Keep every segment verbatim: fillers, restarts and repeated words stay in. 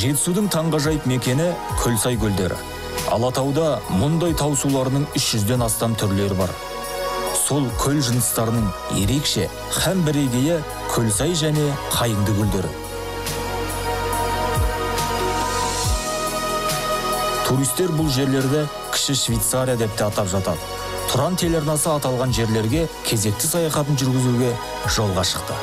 Жетісудың таңғажайып мекені Көлсай көлдері. Алатауда мұндай тау суларының үш жүзден астам түрлері бар. Сол көл жыныстарының ерекше һәм бірегейі Көлсай және Қайыңды көлдері. Туристер бұл жерлерді кіші Швейцария деп те атап жатады. Тұран телеарнасы аталған жерлерге кезекті саяхатын жүргізуге жолға шықты.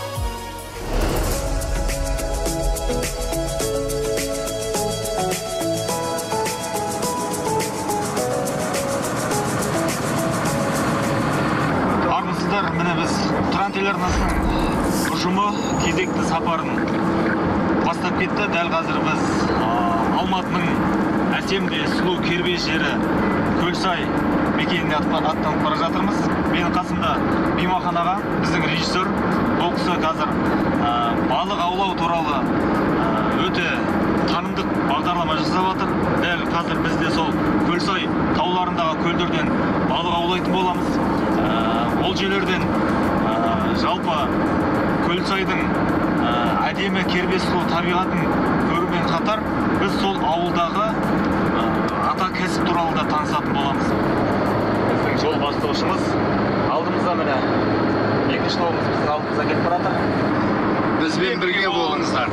Армысыздар, міне біз Тұран телеарнасының ұжымы кезекті сапарын бастап кетті. Дәл қазір біз Алматының әсемде сұлу кербез жері Көлсай мекеніне аттанып бара жатырмыз. Менің қасымда Бимахан аға, біздің режиссер. Бұл кісі қазір балық аулау туралы өте танымдық бағдарлама жасап жатыр. Дәл қазір бізде сол Көлсай тауларындағы көлдерден балық аулайтын боламыз. Ол жерлерден жалпы Көлсайдың әдемі кербез сұлу табиғатын көрумен қатар біз сол ауылдағы ата кәсіп туралы да танысатын боламыз. Біздің жол бастаушымыз алдымызда міне екінші тобымыз біздің алдымызда келіп баратыр. Бізбен бірге болыңыздар.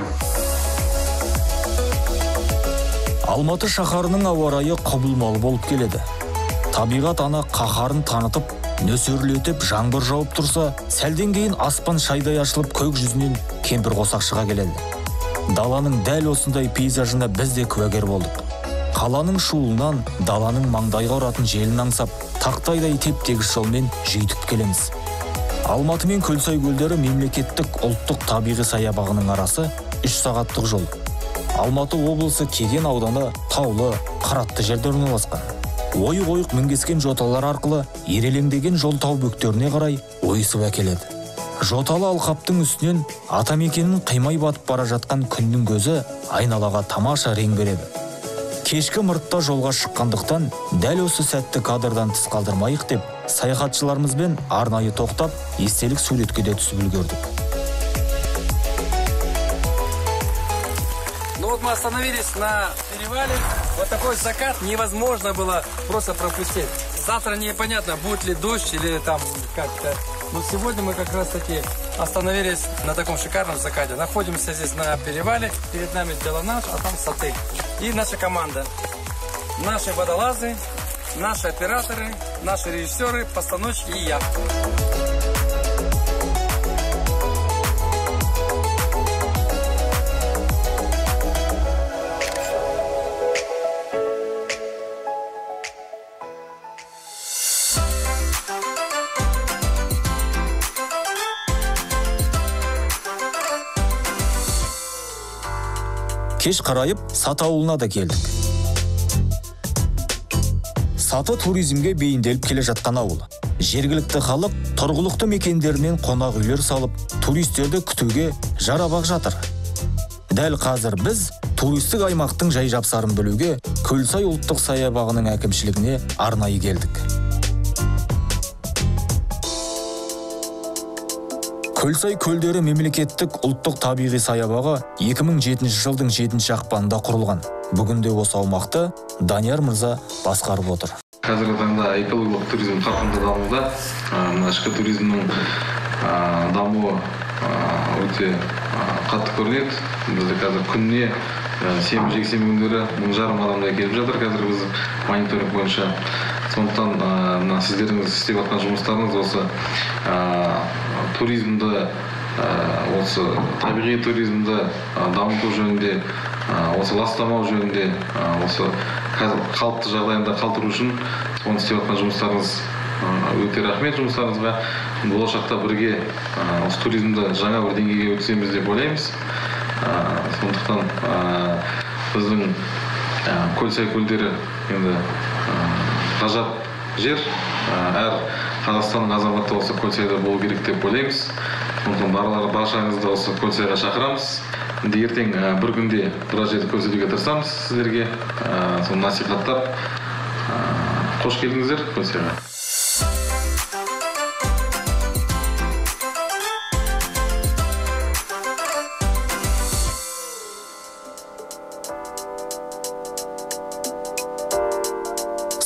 Алматы шаһарының ауа райы құбылмалы болып келеді. Табиғат ана қаһарын танытып, нөсерлетіп, жаңбыр жауып тұрса, сәлден кейін аспан шайдай ашылып, көк жүзінен кемпір қосақ шыға келеді. Даланың дәл осындай пейзажына біз де куәгер болдық. Қаланың шуылынан даланың маңдайға ұратын желін аңсап, тақтайдай теп-тегіс жолмен жүйдіп келеміз. Алматы мен Көлсай көлдері мемлекеттік ұлттық табиғи саябағының арасы үш сағаттық жол. Алматы облысы Кеген ауданы таулы, қыратты жерде орналасқан. Ойық-ойық мінгескен жоталар арқылы ерелеңдеген жол тау бөктеріне қарай ойысып әкеледі. Жоталы алқаптың үстінен атамекеннің қимай батып бара жатқан күннің көзі айналаға тамаша рең береді. Кешкі мұртта жолға шыққандықтан дәл осы сәтті кадрдан тыс қалдырмайық деп, саяхатшыларымызбен арнайы тоқтап, естелік суретке де түсіп үлгердік. Ну вот мы остановились на перевале. Вот такой закат невозможно было просто пропустить. Завтра непонятно, будет ли дождь или там как-то. Но сегодня мы как раз таки остановились на таком шикарном закате. Находимся здесь на перевале. Перед нами Белонаш, а там Саты. И наша команда. Наши водолазы, наши операторы, наши режиссеры, постановщики и я. Кеш қарайып, Саты ауылына да келдік. Саты туризмге бейінделіп келе жатқан ауыл. Жергілікті халық тұрғылықты мекендерінен қонақ үйлер салып, туристерді күтуге жарабақ жатыр. Дәл қазір біз туристік аймақтың жай жапсарын білуге Көлсай ұлттық саябағының әкімшілігіне арнайы келдік. Көлсай көлдері мемлекеттік ұлттық табиғи саябағы екі мың жетінші жылдың жетінші ақпанында құрылған. Бүгінде осы аумақты Данияр мырза басқарып отыр. Қазіргі таңда экологиялық туризм қарқынды дамуда. Ішкі туризмнің дамуы өте қатты көрінеді. Бізде қазір күніне сенбі жексенбі күндері мың жарым адамдай келіп жатыр. Қазір біз мониторинг бойынша. Сондықтан сіздеріңіз істеп жатқан жұмыстарыңыз осы туризмді, осы табиғи туризмді дамыту жөнінде, осы ластамау жөнінде, осы қалыпты жағдайында қалдыру үшін оны істеп жатқан жұмыстарыңыз өте рахмет жұмыстарыңызға. Болашақта бірге осы туризмді жаңа бір деңгейге өткіземіз деп ойлаймыз. Сондықтан біздің Көлсай көлдері енді ғажап жер. Әр Қазақстанның азаматы осы Көлсайда болу керек деп ойлаймыз. Сондықтан баршаңызды осы Көлсайға шақырамыз. Ертең бір күнде біраз жерді көрсетуге тырысамыз сіздерге. Соны насихаттап, қош келдіңіздер Көлсайға.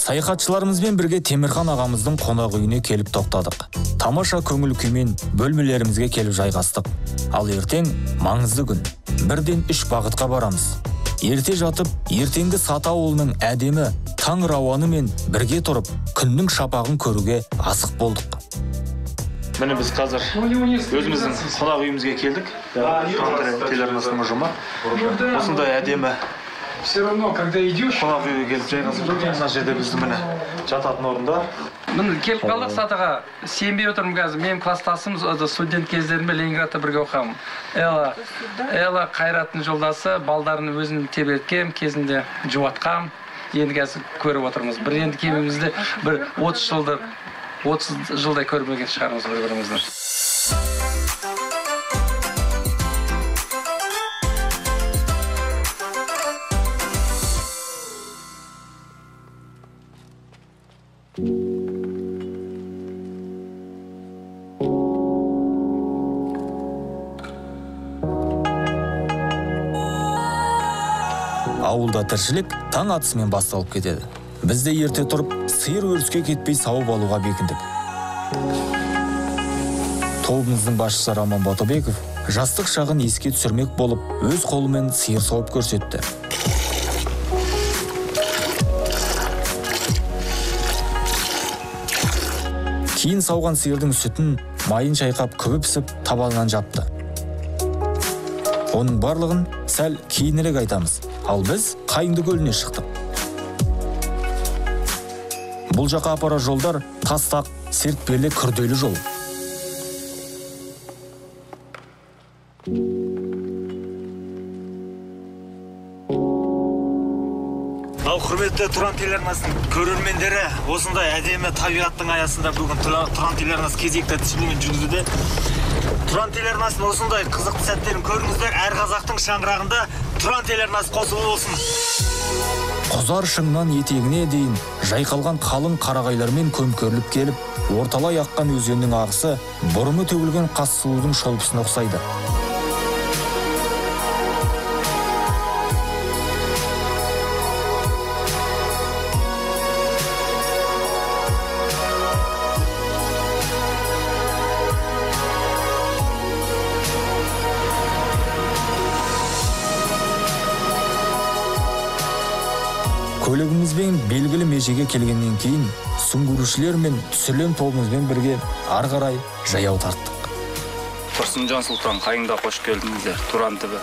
Саяхатшыларымызбен бірге Темірхан ағамыздың қонақ үйіне келіп тоқтадық. Тамаша көңіл күймен бөлмелерімізге келіп жайғастық. Ал ертең маңызды күн. Бірден үш бағытқа барамыз. Ерте жатып, ертеңгі Саты ауылының әдемі таң рауанымен бірге тұрып, күннің шапағын көруге асық болдық. Міне біз қазір өзіміздің қонақ үйімізге келдік. Телеарнасының ұжымы. Осындай әдемі Все равно, когда идешь... қонақ үйге келіп жайғасып жүрген. Мына жерде біздің міне жататын орындар. Міне келіп қалдық Сатыға. Сенбей отырмын қазір. Менің класстасым студент кездерімде Ленинградта бірге оқығам. Элла, Элла Қайраттың жолдасы, балдарын өзім тебеткем, кезінде жуатқам. Енді қазір көріп отырмыз. Бір енді кемімізді бір отыз жылdır, отыз жылдай көрмеген шығармыз бір-бірімізді. Ауылда тіршілік таң атысымен басталып кетеді. Біз де ерте тұрып, сиыр өріске кетпей сауып алуға бекіндік. Тобымыздың басшысы Роман Батыбеков жастық шағын еске түсірмек болып, өз қолымен сиыр сауып көрсетті. Кейін сауған сиырдың сүтін майын шайқап күбіп-сіп табанынан жапты. Оның барлығын сәл кейінірек айтамыз. Ал біз Қайыңды көліне шықтық. Бұл жаққа апарар жолдар тастақ, серіппелі, күрделі жол. Ал құрметті Тұран телеарнасының көрермендері, осындай әдемі табиғаттың аясында бүгін Тұран телеарнасы кезекті түсірілімін жүргізуде. Тұран телеарнасының осындай қызықты сәттерін көріңіздер. Әр қазақтың шаңырағында Тұран телеарнасы қосылу болсын. Құзар шыңнан етегіне дейін жайқалған қалың қарағайлармен көмкеріліп келіп, орталай аққан өзеннің ағысы бұрымы төгілген Қазсұлудың шолпысына ұқсайды. Көлігімізбен белгілі межеге келгеннен кейін сүңгүрушілер мен түсірлен тобымызбен бірге ары қарай жаяу тарттық. Тұрсынжан Сұлтан, Қайыңда қош келдіңіздер, Тұран түбі.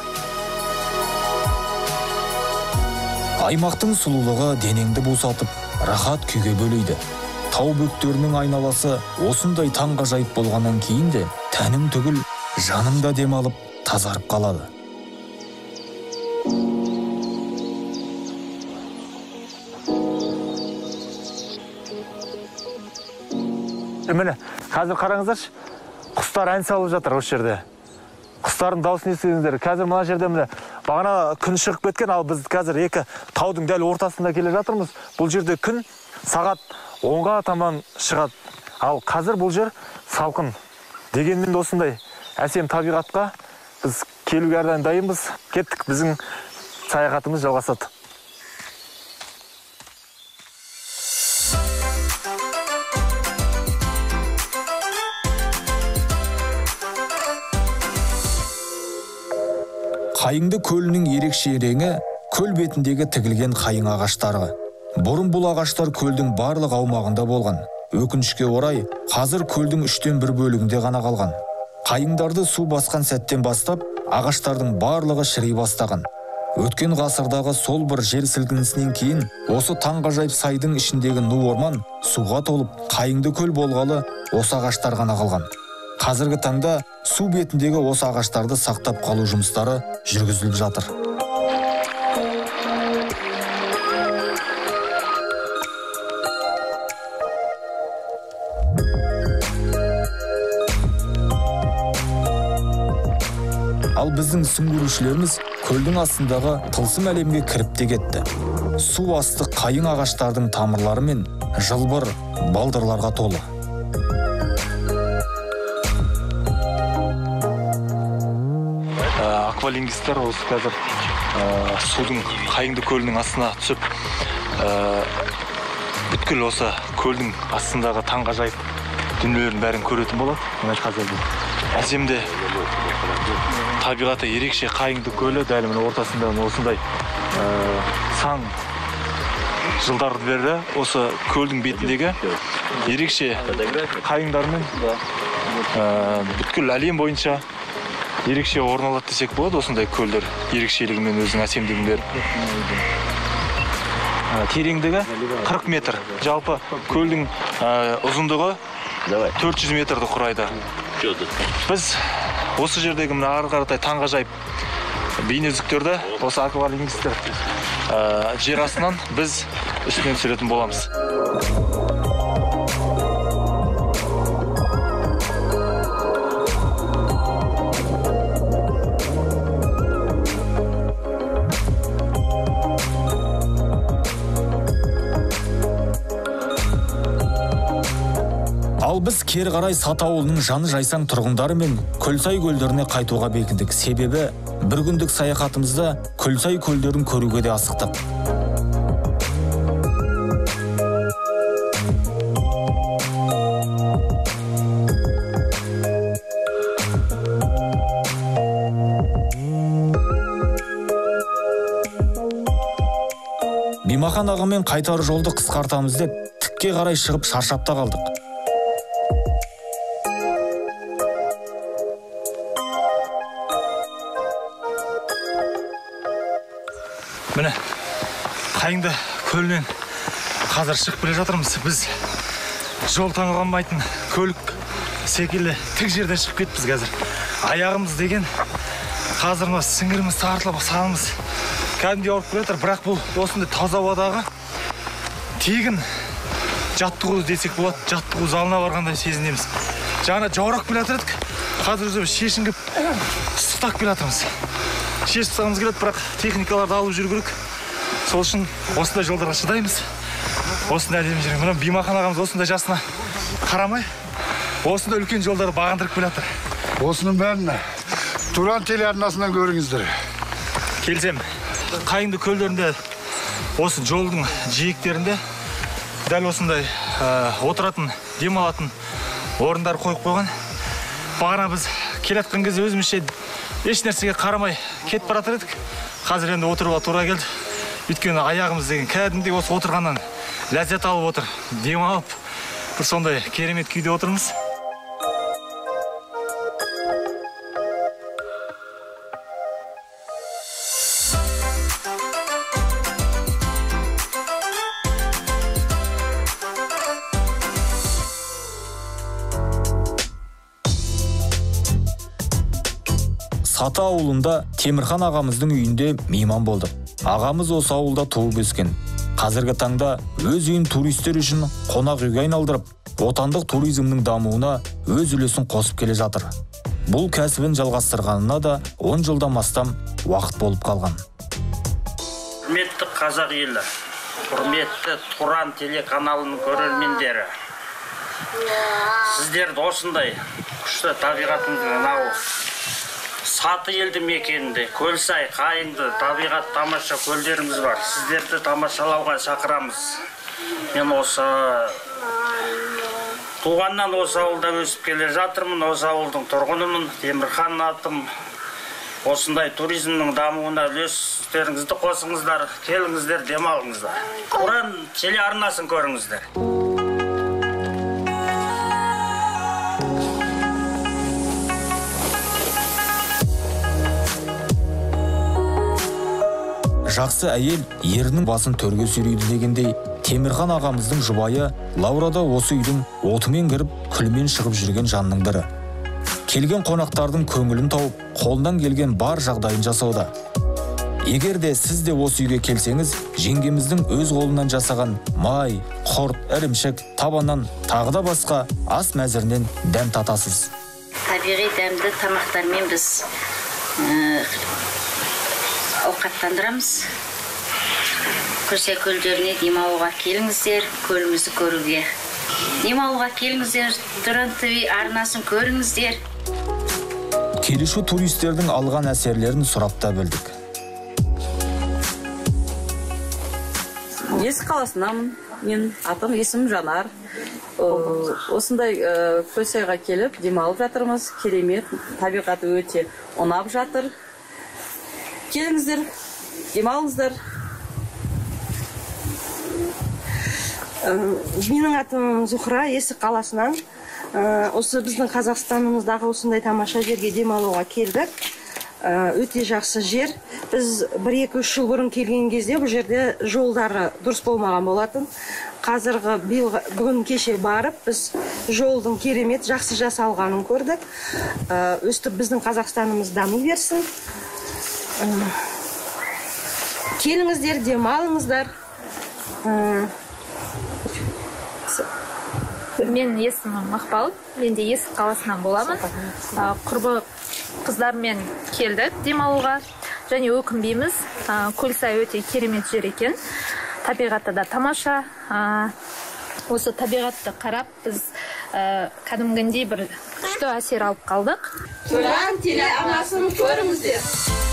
Аймақтың сұлулығы денеңді босатып, рахат күйге бөлейді. Тау бөктерінің айналасы осындай таңғажайып болғаннан кейін де тәнім түгіл, жаным да демалып, тазарып қалады. Міне, қазір қараңыздаршы, құстар ән салып жатыр осы жерде. Құстардың дауысын естідіңіздер. Қазір мына жерде міне бағана күн шығып кеткен, ал біз қазір екі таудың дәл ортасында келе жатырмыз. Бұл жерде күн сағат онға таман шығады. Ал қазір бұл жер салқын. Дегенмен осындай әсем табиғатқа біз келуге әрдайым дайынбыз. Кеттік, біздің саяхатымыз жалғасады. Қайыңды көлінің ерекше реңі көл бетіндегі тігілген қайың ағаштары. Бұрын бұл ағаштар көлдің барлық аумағында болған. Өкінішке орай, қазір көлдің үштен бір бөлігінде ғана қалған. Қайыңдарды су басқан сәттен бастап, ағаштардың барлығы шірей бастаған. Өткен ғасырдағы сол бір жер сілкінісінен кейін, осы таңғажайып сайдың ішіндегі ну орман суға толып, Қайыңды көл болғалы осы ағаштар ғана қалған. Қазіргі таңда су бетіндегі осы ағаштарды сақтап қалу жұмыстары жүргізіліп жатыр. Ал біздің сүңгүрушілеріміз көлдің астындағы тылсым әлемге кіріп те кетті. Су асты қайың ағаштардың тамырлары мен жылбыр балдырларға толы. Аквалингистер осы қазір судың Қайыңды көлінің астына түсіп, бүткіл осы көлдің астындағы таңғажайып дүниелердің бәрін көретін болады. Мына қазір бұл әсемде табиғаты ерекше Қайыңды көлі дәл мына ортасында осындай сан жылдарды бері осы көлдің бетіндегі ерекше қайыңдармен бүткіл әлем бойынша ерекше орын алады десек болады. Осындай көлдер ерекшелігімен өзінің әсемдігін беріп. Тереңдігі қырық метр. Жалпы көлдің ұзындығы төрт жүз метрді құрайды. Біз осы жердегі мына ары қаратай таңғажайып бейнеүздіктерді осы аквалангистер жер астынан біз үстінен түсіретін боламыз. Ал біз кері қарай Саты ауылының жаны жайсаң тұрғындары мен Көлсай көлдеріне қайтуға бекіндік. Себебі бір күндік саяхатымызда Көлсай көлдерін көруге де асықтық. Бимахан ағамен қайтар жолды қысқартамыз деп тікке қарай шығып шаршап та қалдық. Міне, Қайыңды көлінен қазір шығып келе жатырмыз. Біз жол таңғалмайтын көлік секілді тік жерден шығып кетіппіз қазір. Аяғымыз деген қазір мына сіңіріміз тартылып, санымыз кәдімгідей ауырып келе жатыр. Бірақ бұл осындай таза ауадағы тегін жаттығу десек болады. Жаттығу залына барғандай сезінеміз. Жаңа жаурап келе жатырдық. Қазір өзі шешініп ыстықтап келе жатырмыз. Шешіп сағымыз келеді, бірақ техникаларды алып жүру керек. Сол үшін осындай жолдарға шыдаймыз. Осындай әдемі жүрген. Мына Бимахан ағамыз осындай жасына қарамай, осындай үлкен жолдарды бағындырып келе жатыр. Осының бәрін Туран телеарнасынан көріңіздер. Келсем, Қайыңды көлдерінде осы жолдың жиектерінде дәл осындай отыратын, демалатын орындар қойып қойған. Бағана біз келатқан кезде өзімізше еш нәрсеге қарамай кетіп бара жатыр едік. Қазір енді отыруға тура келді. Өйткені аяғымыз деген кәдімгідей осы отырғаннан ләззат алып отыр. Демалып, бір сондай керемет күйде отырмыз. Саты ауылында Темірхан ағамыздың үйінде мейман болды. Ағамыз осы ауылда туып өскен. Қазіргі таңда өз үйін туристер үшін қонақ үйге айналдырып, отандық туризмнің дамуына өз үлесін қосып келе жатыр. Бұл кәсібін жалғастырғанына да он жылдан астам уақыт болып қалған. Құрметті қазақ елі, құрметті Туран телеканалының көрермендері, сіздерді осындай күшті табиғатымыздың мынау Саты елді мекенінде Көлсай, Қайыңды табиғат тамаша көлдеріміз бар. Сіздерді тамашалауға шақырамыз. Мен осы туғаннан осы ауылда өсіп келе жатырмын. Осы ауылдың тұрғынымын. Темірхан атым. Осындай туризмнің дамуына үлестеріңізді қосыңыздар, келіңіздер, демалыңыздар. Туран телеарнасын көріңіздер. Жақсы әйел ерінің басын төрге сүйрейді дегендей, Темірхан ағамыздың жұбайы Лаура да осы үйдің отымен кіріп, күлмен шығып жүрген жанның бірі. Келген қонақтардың көңілін тауып, қолынан келген бар жағдайын жасауда. Егер де сіз де осы үйге келсеңіз, жеңгеміздің өз қолынан жасаған май, құрт, ірімшік, табаннан, тағы да басқа ас мәзірінен дәм татасыз. Табиғи дәмді тамақтармен біз ауқаттандырамыз. Көлсай көлдеріне демалуға келіңіздер, көлімізді көруге. Демалуға келіңіздер, Туран ТВ арнасын көріңіздер. Келуші туристердің алған әсерлерін сұрап та білдік. Есік қаласынамын. Мен атым есімім Жанар. Осындай Көлсайға келіп, демалып жатырмыз. Керемет, табиғаты өте ұнап жатыр. Келіңіздер, демалыңыздар. Менің атым Зухра, Есік қаласынан. Осы біздің Қазақстанымыздағы осындай тамаша жерге демалуға келдік. Өте жақсы жер. Біз бір-екі үш жыл бұрын келген кезде бұл жерде жолдары дұрыс болмаған болатын. Қазіргі бүгін кеше барып, біз жолдың керемет жақсы жасалғанын көрдік. Өстіп біздің Қазақстанымыз дами берсін. Келіңіздер, демалыңыздар. Мен есімім Мақпал, мен де Есік қаласынан боламын. Құрбы қыздармен келдік демалуға. Және өкінбейміз, Көлсай өте керемет жер екен. Табиғаты да тамаша. Осы табиғатты қарап, біз кәдімгідей бір күшті әсер алып қалдық. Тұран телеарнасын көріңіздер.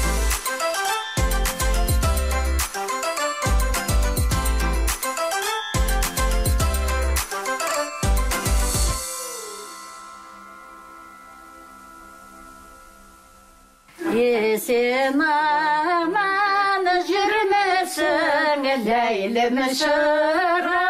Есен аман жүрмесің, ләйлім шыры.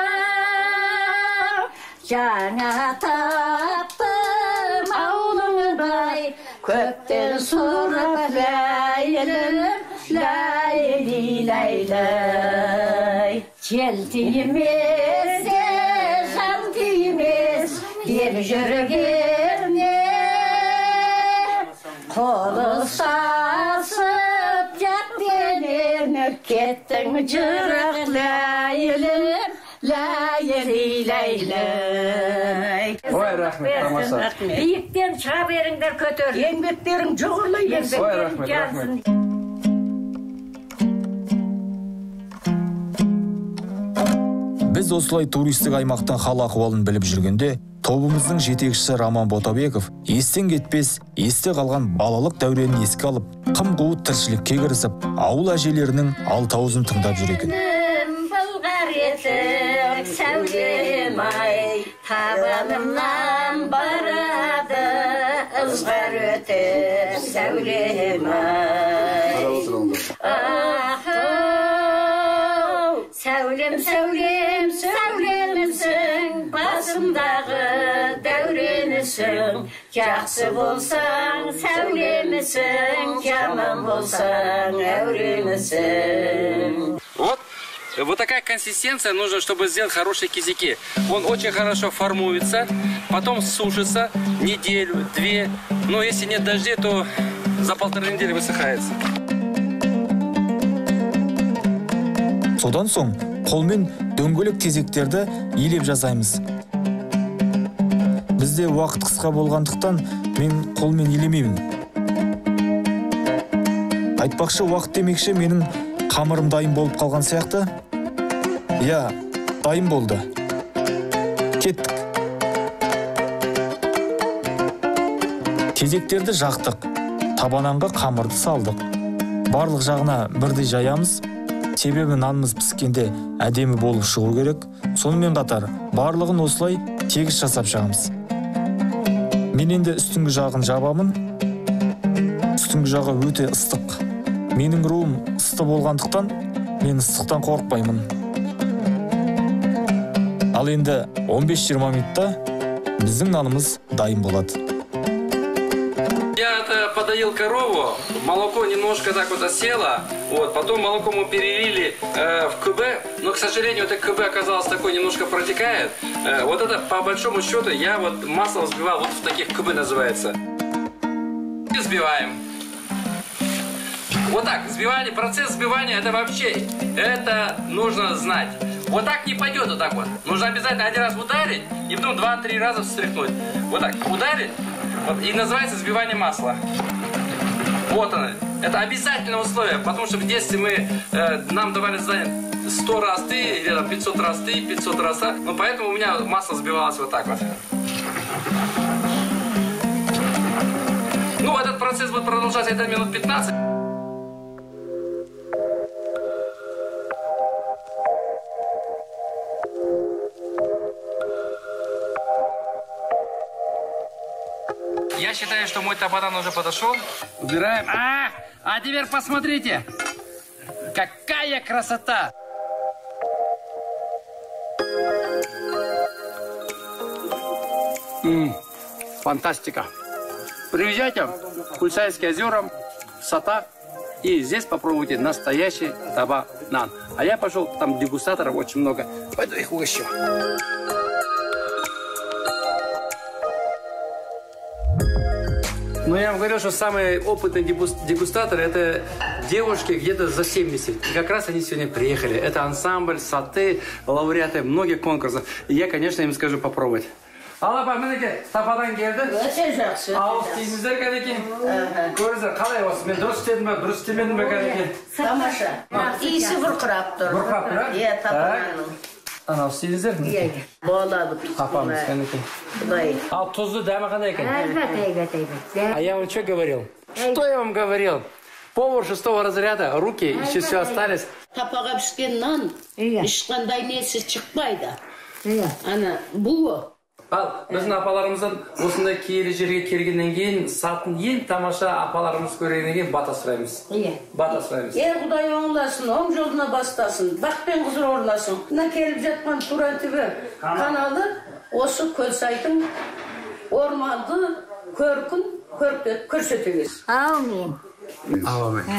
Жаңа таптым аулыңдай, көптен сұрап ләйлім, ләйли ләйлай. Жел тимес, жан тимес, бір жүргерне. Қолы сасып жат денем, кеттің жырақ ләйлім, ләйли ләйлай. Ой, рахмет, тамаша. Биіктен шыға беріңдер көтер. Еңбектерің жоғылы, еңбектерің жазсын. Біз осылай туристік аймақтың хал ахуалын біліп жүргенде, тобымыздың жетекшісі Роман Ботабеков естен кетпес, есте қалған балалық дәуренін еске алып, қым-қуыт тіршілікке кірісіп, ауыл әжелерінің алтауызын тыңдап жүр екен. Былғар етік сәулем-ай, табанымнан барады, ызғар өтіп сәулем-ай. Сәулем, сәулем, сәулемісің, басымдағы дәуренісің. Жақсы болсаң, сәулемісің, жаман болсаң, әуремісің. Вот, вот такая консистенция нужна, чтобы сделать хорошие кизяки. Он очень хорошо формуется, потом сушится неделю, две. Но если нет дождей, то за полторы недели высыхается. Содан соң қолмен дөңгелек тезектерді илеп жасаймыз. Бізде уақыт қысқа болғандықтан мен қолмен илемеймін. Айтпақшы, уақыт демекші менің қамырым дайын болып қалған сияқты. Я, дайын болды. Кеттік. Тезектерді жақтық, табананға қамырды салдық. Барлық жағына бірдей жаямыз. Себебі нанымыз піскенде әдемі болып шығу керек. Сонымен қатар барлығын осылай тегіс жасап жағымыз. Мен енді үстіңгі жағын жабамын. Үстіңгі жағы өте ыстық. Менің руым ысты болғандықтан мен ыстықтан қорықпаймын. Ал енді он бес жиырма минутта біздің нанымыз дайын болады. Я подоил корову, молоко немножко так вот осело, вот, потом молоко мы перелили э, в КБ, но, к сожалению, это КБ оказалось такое, немножко протекает. Э, вот это, по большому счету, я вот масло взбивал, вот в таких КБ называется. И взбиваем. Вот так, взбивание, процесс взбивания, это вообще, это нужно знать. Вот так не пойдет, вот так вот. Нужно обязательно один раз ударить, и потом два-три раза встряхнуть. Вот так, ударить. Вот, и называется взбивание масла. Вот оно. Это обязательное условие, потому что в детстве мы, э, нам давали задание сто раз ты, или там, пятьсот раз ты, пятьсот раз так. Ну, поэтому у меня масло взбивалось вот так вот. Ну, этот процесс будет продолжаться это минут пятнадцать. я считаю, что мой топодан уже подошел. Убираем. А, а теперь посмотрите, какая красота! М-м, фантастика! Приезжайте в Кульсайские озера, Сата, и здесь попробуйте настоящий табанан. А я пошел, там дегустаторов очень много. Пойду их угощу. Но я вам говорю, что самые опытные дегустаторы — это девушки где-то за семьдесят. И как раз они сегодня приехали. Это ансамбль, Саты, лауреаты многих конкурсов. И я, конечно, им скажу попробовать. Алапа, мінеке, тападан келді. Өте жақсы. Ауыз тиіңіздер кәнеке. Көріңіздер, қалай осы? Мен дұрыс істедім бе, дұрыс істемедім бе кәнеке? Тамаша. Иісі бұрқырап тұр. Бұрқырап тұр, а? Иә, тапаның. Анау істейіңіздер? Иә, болады. Апамыз кәнеке. Құдай. Ал тұзды дәмі қандай екен? Әлбәт, әлбәт, әлбәт. А я вам что говорил? Что я вам говорил? Повар шестого разряда, руки еще все остались. Тапаға піскен нан, ешқандай несі шықпайды. Ана, буы. Ал, біздің апаларымыздан осындай киелі жерге келгеннен кейін сатын ең тамаша апаларымыз көргеннен кейін бата сұраймыз. Иә. Бата сұраймыз. Ер Құдай оңласын, оң жолына бастасын, бақ пен қызыр орнасын. Мына келіп жатқан Турантөбе каналы осы Көлсайдың орманды көркін көрсетеміз. Аумин. Аумин.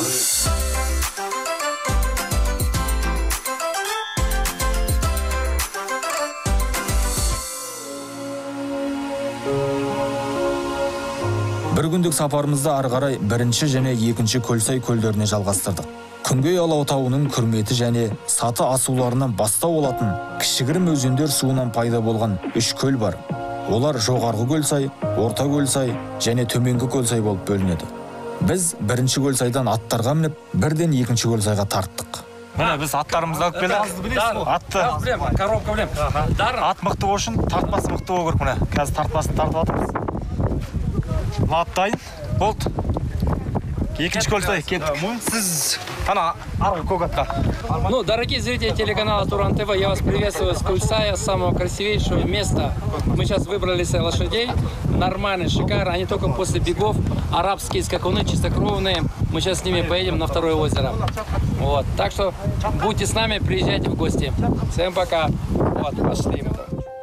Бір күндік сапарымызды ары қарай бірінші және екінші Көлсай көлдеріне жалғастырдық. Күнгей Алатауының күрметі және Саты асуларынан бастау алатын кішігірім өзендер суынан пайда болған үш көл бар. Олар жоғарғы Көлсай, орта Көлсай және төменгі Көлсай болып бөлінеді. Біз бірінші Көлсайдан аттарға мініп, бірден екінші Көлсайға тарттық. Міне біз аттарымызды алып келдік. Атты. Коробка білем. Ат мықты болсын, тартпасы мықты болу керек. Міне қазір тартпасын тартып жатырмыз. Дайын, болды. Екінші Көлсай кеттік. Сіз ана арғы көк атқа. Ну, дорогие зрители телеканала Туран ТВ, я вас приветствую с Кульсая, с самого красивейшего места. Мы сейчас выбрались лошадей, нормальные, шикарные, они только после бегов, арабские скакуны, чистокровные. Мы сейчас с ними поедем на второе озеро. Вот, так что будьте с нами, приезжайте в гости. Всем пока. Вот, пошли мы.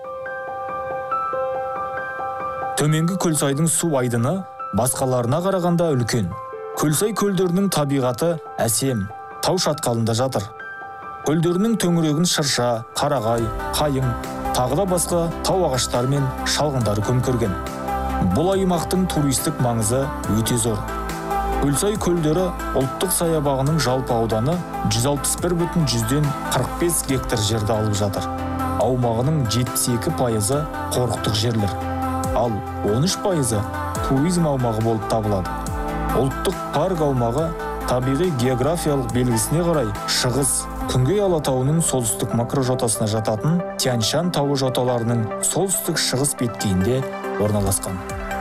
Төменгі Көлсайдың су айдыны басқаларына қарағанда үлкен. Көлсай көлдерінің табиғаты әсем, тау шатқалында жатыр. Көлдерінің төңірегін шырша, қарағай, қайың, тағы да басқа тау ағаштары мен шалғындары көмкерген. Бұл аймақтың туристік маңызы өте зор. Көлсай көлдері ұлттық саябағының жалпы ауданы жүз алпыс бір бүтін жүзден қырық бес гектар жерді алып жатыр. Аумағының жетпіс екі пайызы қорықтық жерлер. Ал он үш пайызы туризм аумағы болып табылады. Ұлттық парк аумағы табиғи географиялық белгісіне қарай шығыс Күнгей Алатауының солтүстік макрожотасына жататын Тянь-Шань тауы жоталарының солтүстік шығыс беткейінде орналасқан.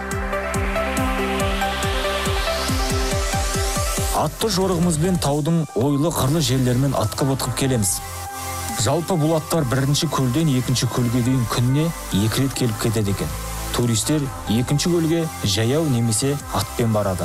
Атты жорығымызбен таудың ойлы қырлы жерлерімен атқып-атқып келеміз. Жалпы бұл аттар бірінші көлден екінші көлге дейін күніне екі рет келіп кетеді екен. Туристер екінші көлге жаяу немесе атпен барады.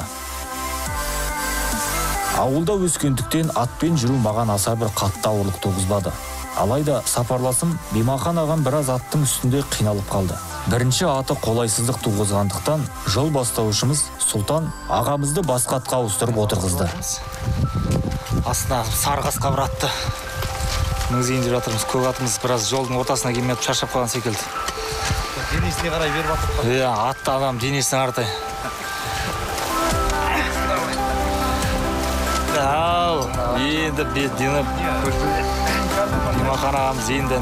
Ауылда өскендіктен атпен жүру маған аса бір қатты ауырлық туғызбады. Алайда сапарласым Бимахан ағам біраз аттың үстінде қиналып қалды. Бірінші аты қолайсыздық туғызғандықтан жол бастаушымыз Сұлтан ағамызды басқа атқа ауыстырып отырғызды. Астына сары қасқа бір атты міңзейін деп жатырмыз. Көк атымыз біраз жолдың ортасына келмей шаршап қалған секілді. Денесіне қарай беріп атып қалды. Иә, атты адам денесіне қаратай. Ау, енді бет деніп. Бимахан ағамыз енді.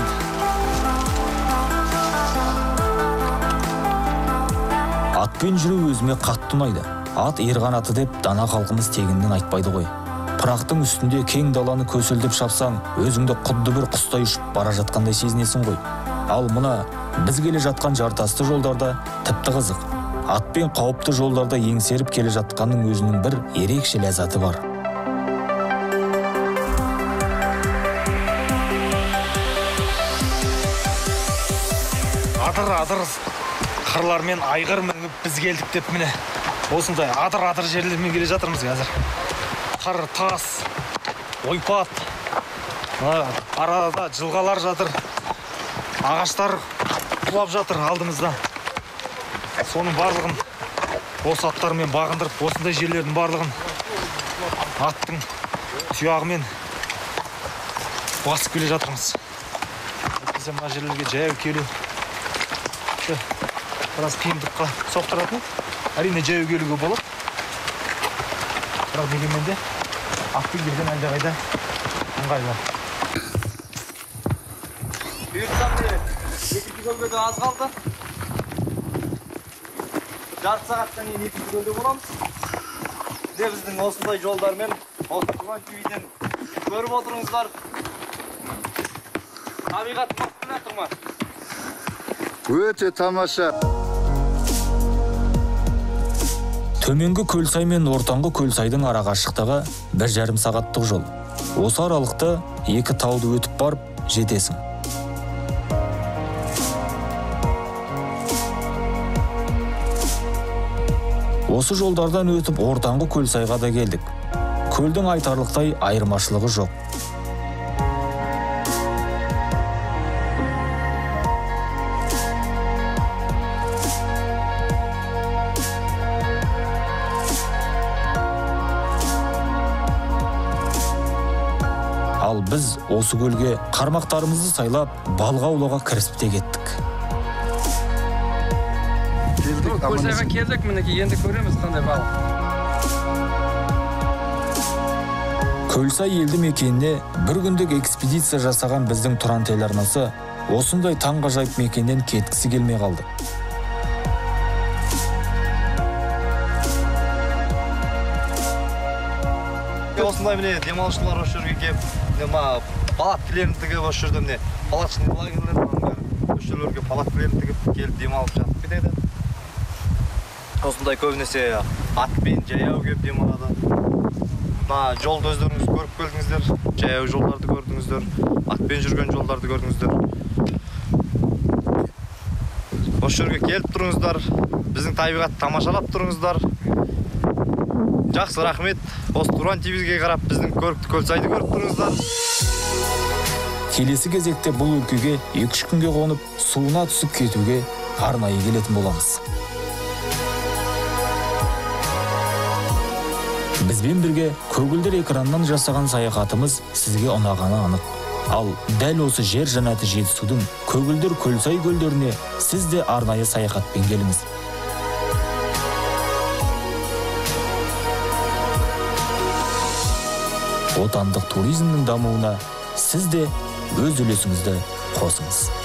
Атпен жүру өзіме қатты ұнайды. Ат ер қанаты деп дана халқымыз тегіннен айтпайды ғой. Пырақтың үстінде кең даланы көсілдіп шапсаң, өзіңді құдды бір құстай ұшып бара жатқандай сезінесің ғой. Ал мұна біз келе жатқан жартасты жолдарда тіпті қызық. Атпен қауіпті жолдарда еңсеріп келе жатқанның өзінің бір ерекше ләззаты бар. Адыр, адыр, қырлармен айғыр мініп біз келдік деп міне осындай адыр-адыр жерлермен келе жатырмыз қазір. Қыр, тас, ойпат, арада жылғалар жатыр, ағаштар құлап жатыр алдымызда. Соның барлығын осы аттармен бағындырып, осындай жерлердің барлығын аттың тұяғымен басып келе жатырмыз. Бізде мына жерлерге жаяу келу біраз қиындыққа соқтыратын. Әрине жаяу келуге болады. Бірақ дегенмен де атпен келген әлдеқайда ыңғайлы. Бұйыртсам не, екінші көлге аз қалды. Жарты сағаттан кейін екінші көлде боламыз. Де біздің осындай жолдармен осы Туран ТВ-ден көріп отырыңыздар. Табиғат мықты ма, тұрма? Өте тамаша. Төменгі Көлсай мен ортаңғы Көлсайдың ара қашықтығы бір жарым сағаттық жол. Осы аралықта екі тауды өтіп барып жетесің. Осы жолдардан өтіп ортаңғы Көлсайға да келдік. Көлдің айтарлықтай айырмашылығы жоқ. Ал біз осы көлге қармақтарымызды сайлап, балға аулауға кірісіп те кеттік. Көлсайға келдік, мінекей енді көреміз қандай балық. Көлсай елді мекеніне бір күндік экспедиция жасаған біздің Туран телеарнасы осындай таңғажайып мекеннен кеткісі келмей қалды. Осындай міне демалушылар осы жерге келіп, палаткілерін тігіп осы жерде міне палаточный лагерлер бар. Осы жерлерге палаткілерін тігіп келіп демалып жатып кетеді. Осындай көбінесе атпен жаяу келіп демалады. Мына жолды өздеріңіз көріп келдіңіздер, жаяу жолдарды көрдіңіздер, атпен жүрген жолдарды көрдіңіздер. Осы жерге келіп тұрыңыздар, біздің табиғатты тамашалап тұрыңыздар. Жақсы, рахмет. Осы Туран ТВ-ге қарап біздің көрікті Көлсайды көріп тұрыңыздар. Келесі кезекте бұл өлкеге екі-үш күнге қонып, суына түсіп кетуге арнайы келетін боламыз. Бізбен бірге көгілдір экраннан жасаған саяхатымыз сізге ұнағаны анық. Ал дәл осы жер жаннаты Жетісудың көгілдір Көлсай көлдеріне сіз де арнайы саяхатпен келіңіз. Отандық туризмнің дамуына сіз де өз үлесіңізді қосыңыз.